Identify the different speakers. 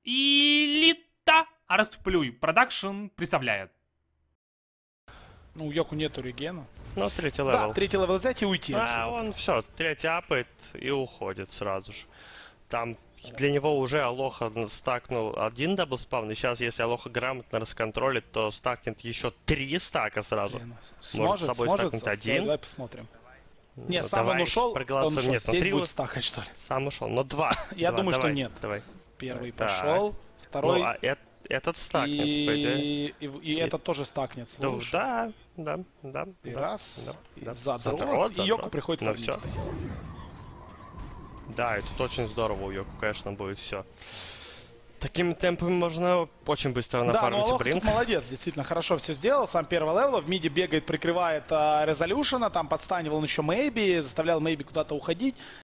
Speaker 1: Элита Артплюй Продакшн представляет.
Speaker 2: Ну, у Йоку нету регена.
Speaker 3: Ну, третий левел.
Speaker 2: Да, третий левел взять и уйти отсюда.
Speaker 3: Он все, третий апает и уходит сразу же. Там для него уже Алоха стакнул один даблспавн, и сейчас, если Алоха грамотно расконтролит, то стакнет еще 3 стака сразу. Может с собой стакнуть один.
Speaker 2: Давай посмотрим. Нет,
Speaker 3: Ну,
Speaker 2: сам он
Speaker 3: давай,
Speaker 2: ушел,
Speaker 3: проголосуем. Нет,
Speaker 2: здесь
Speaker 3: 3
Speaker 2: будет стакать, что ли?
Speaker 3: Сам ушел, но 2.
Speaker 2: Я думаю, что нет.
Speaker 3: Давай.
Speaker 2: Первый
Speaker 3: Так.
Speaker 2: пошел, второй.
Speaker 3: Ну, а этот стакнет, по идее.
Speaker 2: И этот тоже стакнет, слушай.
Speaker 3: Да.
Speaker 2: И раз, и
Speaker 3: да.
Speaker 2: задрот, и Йоку приходит
Speaker 3: Ну
Speaker 2: в
Speaker 3: все. Да, и тут очень здорово у Йоку, конечно, будет все. Такими темпами можно очень быстро нафармить
Speaker 2: Алоха
Speaker 3: бринг.
Speaker 2: тут молодец, действительно хорошо все сделал. Сам первого левела, в миде бегает, прикрывает Резолюшена, там подстанивал он еще Мэйби, заставлял Мэйби куда-то уходить.